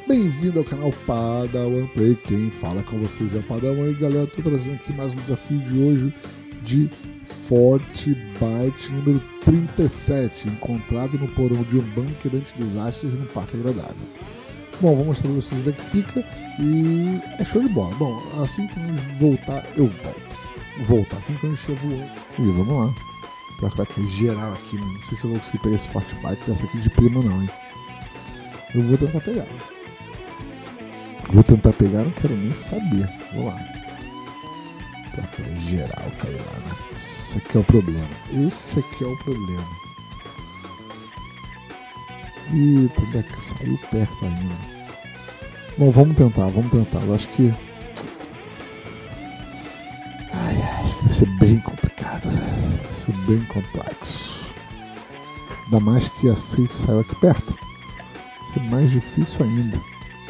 Bem-vindo ao canal Padawan Play, quem fala com vocês é o Padawan. E galera, tô trazendo aqui mais um desafio de hoje de Fortbyte número 37, encontrado no porão de um bunker anti-desastres no Parque Agradável. Bom, vou mostrar pra vocês onde é que fica e é show de bola. Bom, assim que a gente voltar, eu volto. Assim que a gente voar. E vamos lá. Pior que vai cair geral aqui, né? Não sei se eu vou conseguir pegar esse Fortbyte dessa aqui de prima não, hein? Eu vou tentar pegar. Não quero nem saber. Vou lá. Pior que vai geral cair lá, né? Esse aqui é o problema. Eita, daqui saiu perto ainda. Bom, vamos tentar. Eu acho que... acho que vai ser bem complicado. Vai ser bem complexo. Ainda mais que a safe saiu aqui perto. Vai ser mais difícil ainda.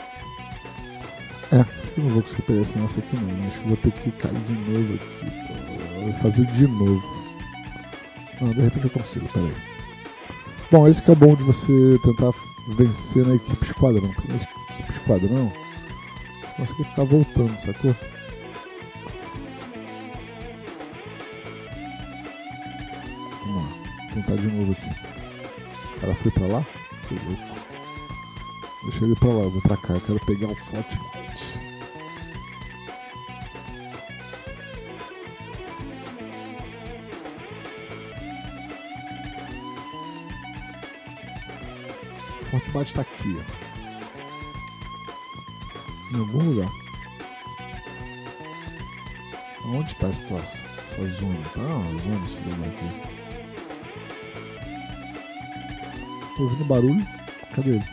Acho que eu não vou conseguir pegar esse nosso aqui não. Acho que vou ter que cair de novo aqui. Vou fazer de novo. Não, de repente eu consigo, peraí. Bom, esse que é o bom de você tentar vencer na equipe esquadrão. Porque na equipe esquadrão você consegue ficar voltando, sacou? Vamos lá, vou tentar de novo aqui. O cara foi pra lá? Que louco. Deixa ele pra lá, eu vou pra cá. Eu quero pegar o Fortbyte. O Fortbyte tá aqui, ó. Em algum lugar. Onde tá essa zona? Tá uma zona esse lugar aqui. Tô ouvindo barulho. Cadê ele?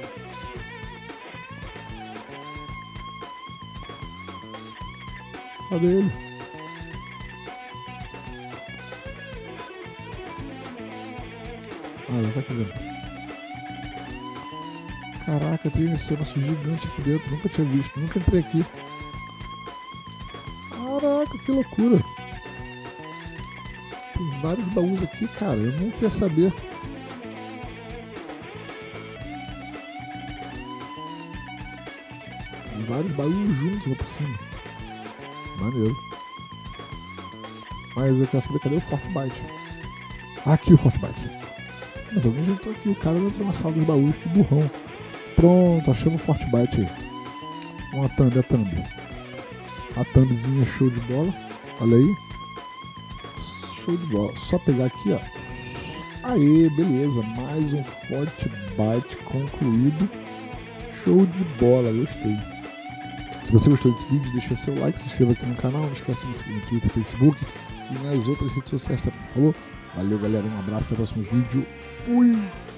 Cadê ele? Ele tá aqui dentro. Caraca, tem esse negócio gigante aqui dentro. Nunca tinha visto, nunca entrei aqui. Caraca, que loucura. Tem vários baús aqui, cara. Eu nunca ia saber. Tem vários baús juntos lá por cima. Maneiro. Mas eu quero saber cadê o Fortbyte. Aqui o Fortbyte. Mas alguém já entrou aqui. O cara não entrou na sala dos baús. Que burrão. Pronto, achamos o Fortbyte aí. Uma thumb, a thumb. A thumbzinha show de bola. Olha aí. Show de bola. Só pegar aqui, ó. Aê, beleza. Mais um Fortbyte concluído. Show de bola, gostei. Se você gostou desse vídeo, deixa seu like, se inscreva aqui no canal. Não esqueça de me seguir no Twitter, Facebook e nas outras redes sociais, tá? Falou? Valeu, galera. Um abraço, até o próximo vídeo. Fui!